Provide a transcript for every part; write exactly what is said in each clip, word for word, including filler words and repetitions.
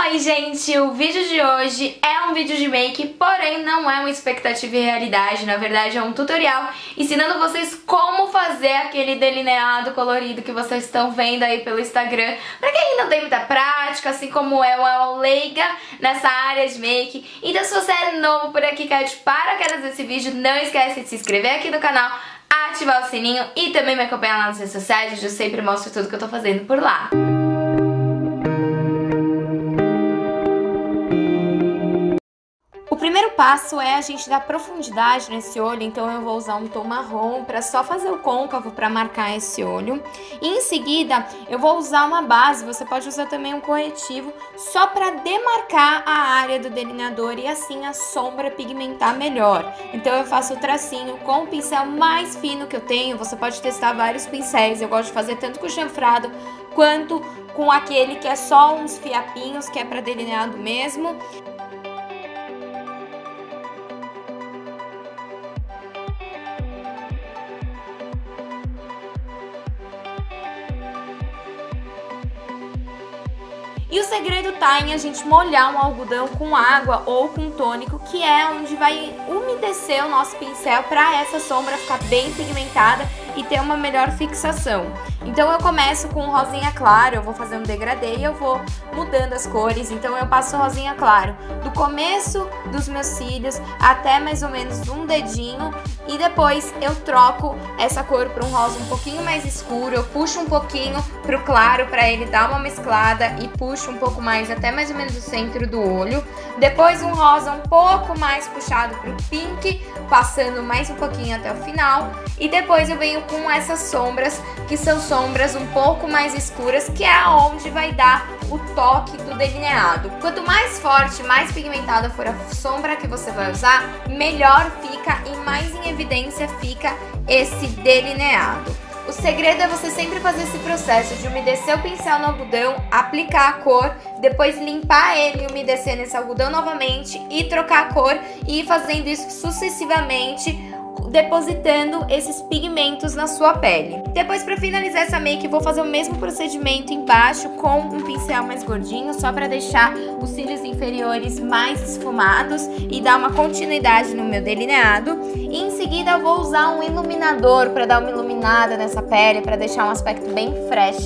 Oi gente, o vídeo de hoje é um vídeo de make, porém não é uma expectativa e realidade, na verdade é um tutorial ensinando vocês como fazer aquele delineado colorido que vocês estão vendo aí pelo Instagram. Pra quem não tem muita prática, assim como eu, é uma leiga nessa área de make. Então se você é novo por aqui, caiu de paraquedas desse vídeo, não esquece de se inscrever aqui no canal, ativar o sininho e também me acompanhar lá nas redes sociais, onde eu sempre mostro tudo que eu tô fazendo por lá. O primeiro passo é a gente dar profundidade nesse olho, então eu vou usar um tom marrom para só fazer o côncavo para marcar esse olho. E em seguida eu vou usar uma base, você pode usar também um corretivo, só para demarcar a área do delineador e assim a sombra pigmentar melhor. Então eu faço o tracinho com o pincel mais fino que eu tenho, você pode testar vários pincéis, eu gosto de fazer tanto com chanfrado quanto com aquele que é só uns fiapinhos, que é para delineado mesmo. E o segredo tá em a gente molhar um algodão com água ou com tônico, que é onde vai umedecer o nosso pincel para essa sombra ficar bem pigmentada e ter uma melhor fixação. Então eu começo com rosinha claro, eu vou fazer um degradê e eu vou mudando as cores. Então eu passo rosinha claro do começo dos meus cílios até mais ou menos um dedinho e depois eu troco essa cor para um rosa um pouquinho mais escuro, eu puxo um pouquinho pro claro para ele dar uma mesclada e puxo um pouco mais até mais ou menos o centro do olho. Depois um rosa um pouco mais puxado pro pink, passando mais um pouquinho até o final. E depois eu venho com essas sombras, que são sombras um pouco mais escuras, que é onde vai dar o toque do delineado. Quanto mais forte, mais pigmentada for a sombra que você vai usar, melhor fica e mais em evidência fica esse delineado. O segredo é você sempre fazer esse processo de umedecer o pincel no algodão, aplicar a cor, depois limpar ele e umedecer nesse algodão novamente e trocar a cor e ir fazendo isso sucessivamente, depositando esses pigmentos na sua pele. Depois, para finalizar essa make, vou fazer o mesmo procedimento embaixo com um pincel mais gordinho, só para deixar os cílios inferiores mais esfumados e dar uma continuidade no meu delineado. E em seguida eu vou usar um iluminador para dar uma iluminada nessa pele, para deixar um aspecto bem fresh.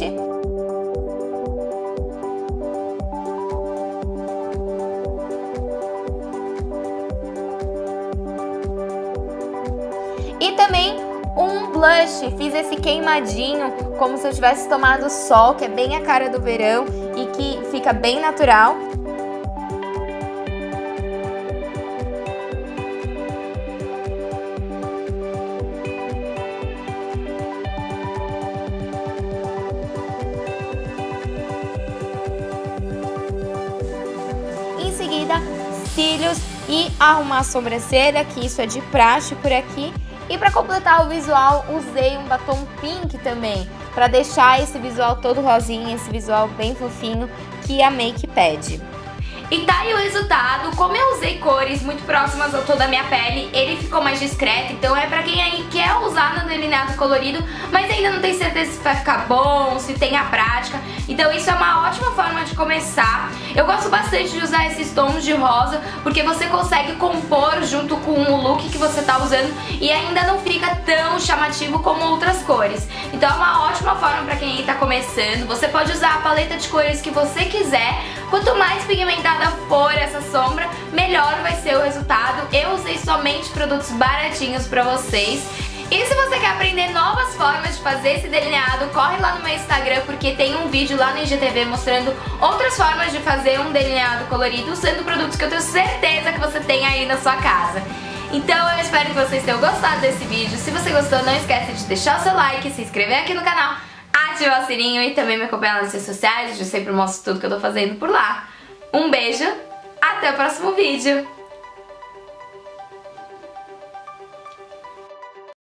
E também um blush, fiz esse queimadinho, como se eu tivesse tomado sol, que é bem a cara do verão e que fica bem natural. Em seguida, cílios e arrumar a sobrancelha, que isso é de praxe por aqui. E para completar o visual, usei um batom pink também, para deixar esse visual todo rosinha, esse visual bem fofinho que a make pede. E tá aí o resultado. Como eu usei cores muito próximas ao tom da minha pele, ele ficou mais discreto, então é pra quem aí quer usar no delineado colorido, mas ainda não tem certeza se vai ficar bom, se tem a prática. Então isso é uma ótima forma de começar. Eu gosto bastante de usar esses tons de rosa, porque você consegue compor junto com o look que você tá usando e ainda não fica tão chamativo como outras cores. Então é uma ótima forma pra quem aí tá começando. Você pode usar a paleta de cores que você quiser. Quanto mais pigmentada for essa sombra, melhor vai ser o resultado. Eu usei somente produtos baratinhos pra vocês. E se você quer aprender novas formas de fazer esse delineado, corre lá no meu Instagram, porque tem um vídeo lá no I G T V mostrando outras formas de fazer um delineado colorido usando produtos que eu tenho certeza que você tem aí na sua casa. Então eu espero que vocês tenham gostado desse vídeo. Se você gostou, não esquece de deixar o seu like, se inscrever aqui no canal, ativar o sininho e também me acompanhar nas redes sociais, onde eu sempre mostro tudo que eu tô fazendo por lá. Um beijo, até o próximo vídeo!